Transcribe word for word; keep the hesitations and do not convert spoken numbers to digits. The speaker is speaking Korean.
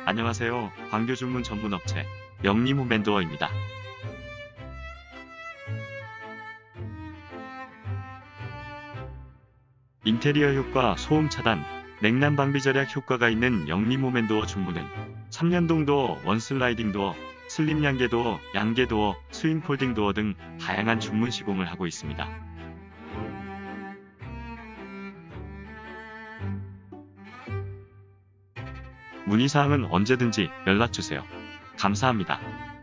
안녕하세요. 광교 주문 전문 업체 영림 홈앤도어입니다. 인테리어 효과, 소음 차단, 냉난 방비 절약 효과가 있는 영림 홈앤도어 중문은 삼 연동 도어, 원슬라이딩 도어, 슬립 양계 도어, 양계 도어, 스윙 폴딩 도어 등 다양한 중문 시공을 하고 있습니다. 문의사항은 언제든지 연락주세요. 감사합니다.